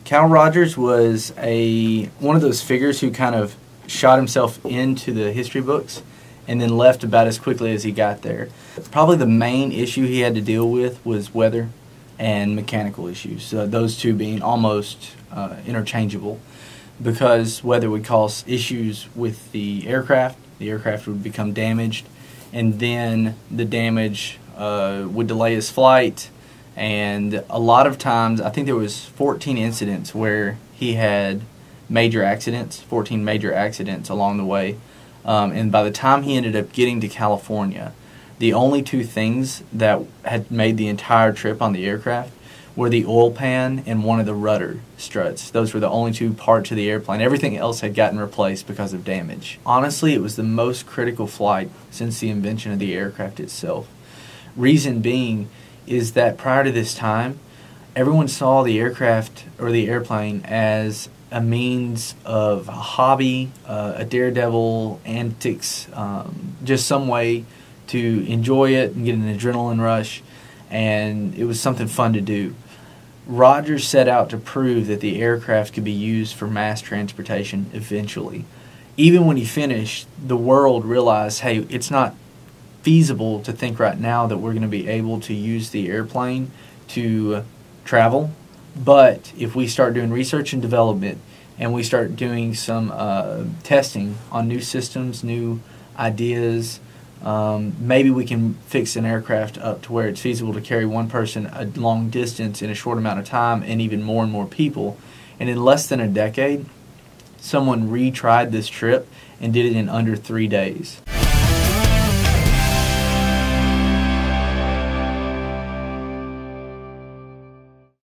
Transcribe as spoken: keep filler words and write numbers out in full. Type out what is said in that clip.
Cal Rodgers was a one of those figures who kind of shot himself into the history books and then left about as quickly as he got there. Probably the main issue he had to deal with was weather and mechanical issues, so those two being almost uh, interchangeable, because weather would cause issues with the aircraft, the aircraft would become damaged, and then the damage uh, would delay his flight. And a lot of times, I think there was fourteen incidents where he had major accidents, fourteen major accidents along the way. Um, and by the time he ended up getting to California, the only two things that had made the entire trip on the aircraft were the oil pan and one of the rudder struts. Those were the only two parts of the airplane. Everything else had gotten replaced because of damage. Honestly, it was the most critical flight since the invention of the aircraft itself. Reason being is that prior to this time, everyone saw the aircraft or the airplane as a means of a hobby, uh, a daredevil antics, um, just some way to enjoy it and get an adrenaline rush, and it was something fun to do. Rodgers set out to prove that the aircraft could be used for mass transportation eventually. Even when he finished, the world realized, hey, it's not feasible to think right now that we're going to be able to use the airplane to travel, but if we start doing research and development and we start doing some uh, testing on new systems, new ideas, um, maybe we can fix an aircraft up to where it's feasible to carry one person a long distance in a short amount of time, and even more and more people. And in less than a decade, someone retried this trip and did it in under three days.